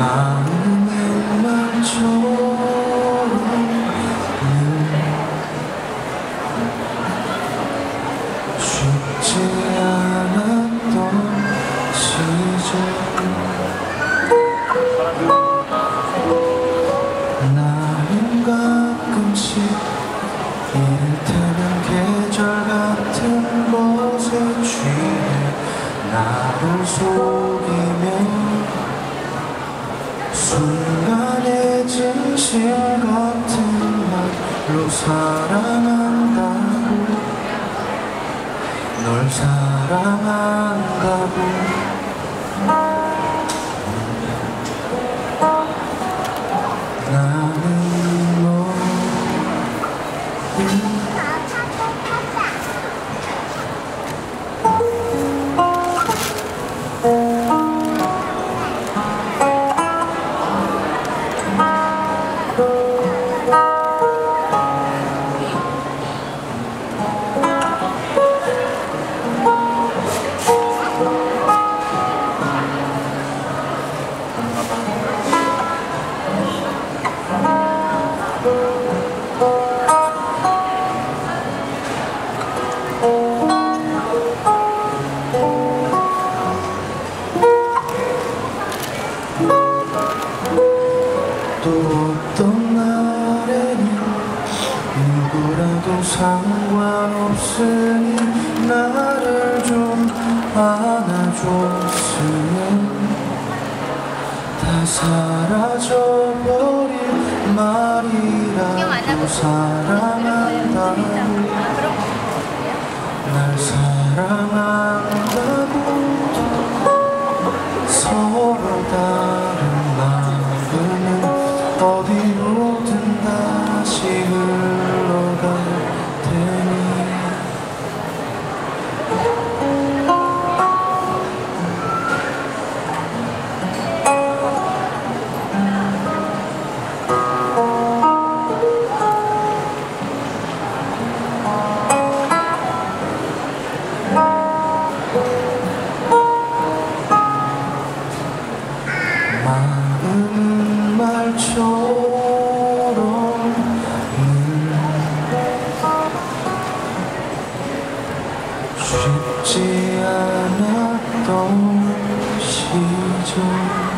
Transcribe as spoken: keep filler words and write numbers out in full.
마음은 말처럼 쉽지 않았던 시절 나는 가끔씩 이를테면 계절 같은 것에 취해 나를 속이며 순간의 진실 같은 말로 사랑한다고 널 사랑한다고 나는 너 또 어떤 날에는 누구라도 상관없으니 나를 좀 안아줬으면 다 사라져버릴 말이라도 사랑한다고 날 사랑한다고 서로 다른 마음은 어디로든 다시 흘러갈 테니 마음은 말처럼 쉽지 않았던 시절